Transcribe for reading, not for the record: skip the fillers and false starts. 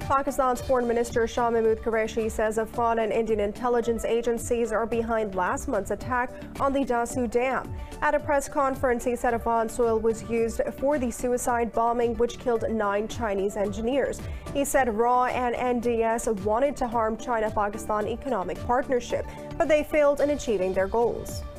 Pakistan's Foreign Minister Shah Qureshi says Afghan and Indian intelligence agencies are behind last month's attack on the Dasu Dam. At a press conference, he said Afghan soil was used for the suicide bombing which killed 9 Chinese engineers. He said RAW and NDS wanted to harm China-Pakistan economic partnership, but they failed in achieving their goals.